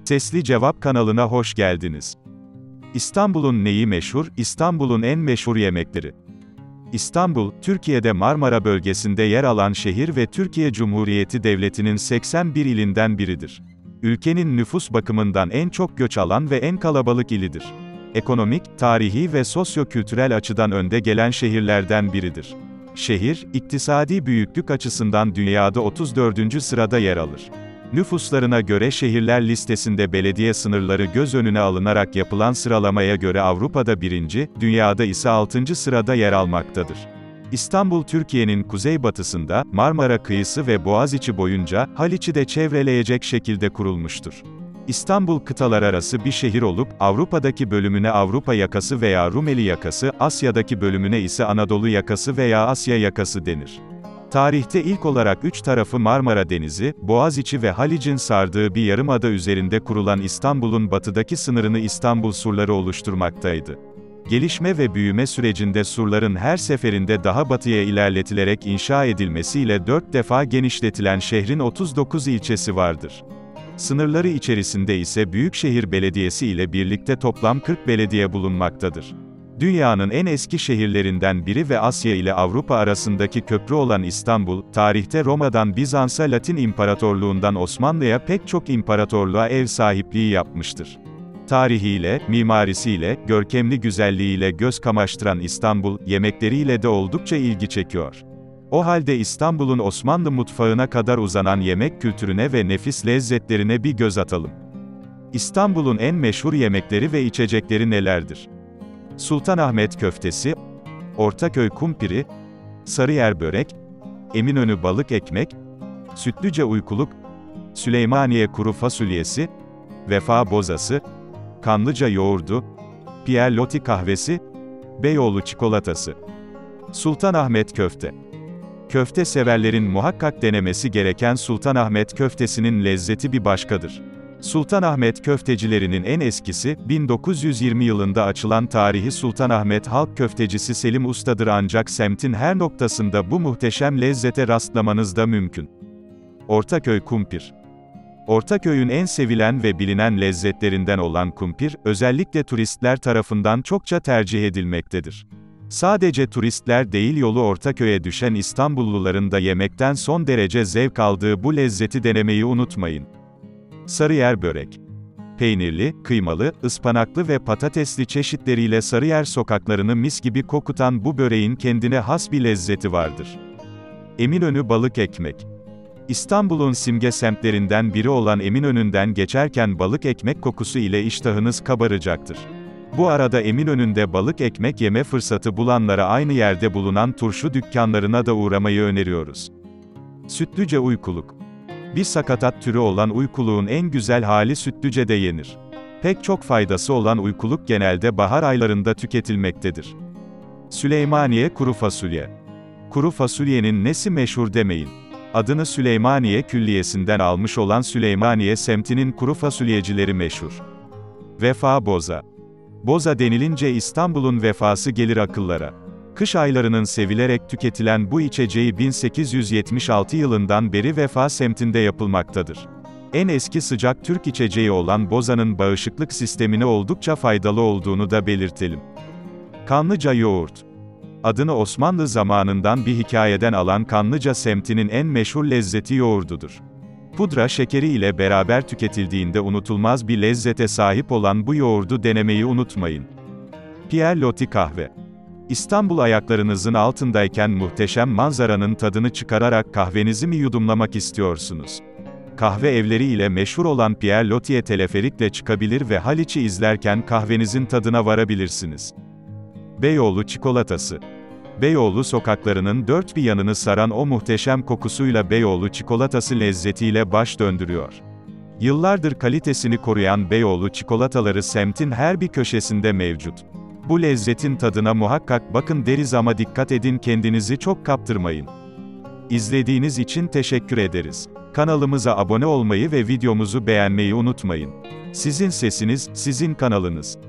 Sesli Cevap kanalına hoş geldiniz. İstanbul'un neyi meşhur? İstanbul'un en meşhur yemekleri. İstanbul, Türkiye'de Marmara bölgesinde yer alan şehir ve Türkiye Cumhuriyeti Devleti'nin 81 ilinden biridir. Ülkenin nüfus bakımından en çok göç alan ve en kalabalık ilidir. Ekonomik, tarihi ve sosyo-kültürel açıdan önde gelen şehirlerden biridir. Şehir, iktisadi büyüklük açısından dünyada 34. sırada yer alır. Nüfuslarına göre şehirler listesinde belediye sınırları göz önüne alınarak yapılan sıralamaya göre Avrupa'da 1. dünyada ise 6. sırada yer almaktadır. İstanbul Türkiye'nin kuzeybatısında, Marmara kıyısı ve Boğaziçi boyunca, Haliç'i de çevreleyecek şekilde kurulmuştur. İstanbul kıtalar arası bir şehir olup, Avrupa'daki bölümüne Avrupa yakası veya Rumeli yakası, Asya'daki bölümüne ise Anadolu yakası veya Asya yakası denir. Tarihte ilk olarak üç tarafı Marmara Denizi, Boğaziçi ve Halic'in sardığı bir yarımada üzerinde kurulan İstanbul'un batıdaki sınırını İstanbul surları oluşturmaktaydı. Gelişme ve büyüme sürecinde surların her seferinde daha batıya ilerletilerek inşa edilmesiyle 4 defa genişletilen şehrin 39 ilçesi vardır. Sınırları içerisinde ise Büyükşehir Belediyesi ile birlikte toplam 40 belediye bulunmaktadır. Dünyanın en eski şehirlerinden biri ve Asya ile Avrupa arasındaki köprü olan İstanbul, tarihte Roma'dan Bizans'a, Latin İmparatorluğundan Osmanlı'ya pek çok imparatorluğa ev sahipliği yapmıştır. Tarihiyle, mimarisiyle, görkemli güzelliğiyle göz kamaştıran İstanbul, yemekleriyle de oldukça ilgi çekiyor. O halde İstanbul'un Osmanlı mutfağına kadar uzanan yemek kültürüne ve nefis lezzetlerine bir göz atalım. İstanbul'un en meşhur yemekleri ve içecekleri nelerdir? Sultanahmet köftesi, Ortaköy kumpiri, Sarıyer börek, Eminönü balık ekmek, Sütlüce uykuluk, Süleymaniye kuru fasulyesi, Vefa bozası, Kanlıca yoğurdu, Pierre Loti kahvesi, Beyoğlu çikolatası. Sultanahmet köfte. Köfte severlerin muhakkak denemesi gereken Sultanahmet köftesinin lezzeti bir başkadır. Sultanahmet köftecilerinin en eskisi, 1920 yılında açılan tarihi Sultanahmet Halk Köftecisi Selim Usta'dır ancak semtin her noktasında bu muhteşem lezzete rastlamanız da mümkün. Ortaköy kumpir. Ortaköy'ün en sevilen ve bilinen lezzetlerinden olan kumpir, özellikle turistler tarafından çokça tercih edilmektedir. Sadece turistler değil yolu Ortaköy'e düşen İstanbulluların da yemekten son derece zevk aldığı bu lezzeti denemeyi unutmayın. Sarıyer börek. Peynirli, kıymalı, ıspanaklı ve patatesli çeşitleriyle Sarıyer sokaklarını mis gibi kokutan bu böreğin kendine has bir lezzeti vardır. Eminönü balık ekmek. İstanbul'un simge semtlerinden biri olan Eminönü'nden geçerken balık ekmek kokusu ile iştahınız kabaracaktır. Bu arada Eminönü'nde balık ekmek yeme fırsatı bulanlara aynı yerde bulunan turşu dükkanlarına da uğramayı öneriyoruz. Sütlüce uykuluk. Bir sakatat türü olan uykuluğun en güzel hali Sütlüce'de yenir. Pek çok faydası olan uykuluk genelde bahar aylarında tüketilmektedir. Süleymaniye kuru fasulye. Kuru fasulyenin nesi meşhur demeyin. Adını Süleymaniye Külliyesi'nden almış olan Süleymaniye semtinin kuru fasulyecileri meşhur. Vefa boza. Boza denilince İstanbul'un vefası gelir akıllara. Kış aylarının sevilerek tüketilen bu içeceği 1876 yılından beri Vefa semtinde yapılmaktadır. En eski sıcak Türk içeceği olan bozanın bağışıklık sistemine oldukça faydalı olduğunu da belirtelim. Kanlıca yoğurt. Adını Osmanlı zamanından bir hikayeden alan Kanlıca semtinin en meşhur lezzeti yoğurdudur. Pudra şekeri ile beraber tüketildiğinde unutulmaz bir lezzete sahip olan bu yoğurdu denemeyi unutmayın. Pierre Loti kahve. İstanbul ayaklarınızın altındayken muhteşem manzaranın tadını çıkararak kahvenizi mi yudumlamak istiyorsunuz? Kahve evleri ile meşhur olan Pierre Loti'ye teleferikle çıkabilir ve Haliç'i izlerken kahvenizin tadına varabilirsiniz. Beyoğlu çikolatası. Beyoğlu sokaklarının dört bir yanını saran o muhteşem kokusuyla Beyoğlu çikolatası lezzetiyle baş döndürüyor. Yıllardır kalitesini koruyan Beyoğlu çikolataları semtin her bir köşesinde mevcut. Bu lezzetin tadına muhakkak bakın deriz ama dikkat edin kendinizi çok kaptırmayın. İzlediğiniz için teşekkür ederiz. Kanalımıza abone olmayı ve videomuzu beğenmeyi unutmayın. Sizin sesiniz, sizin kanalınız.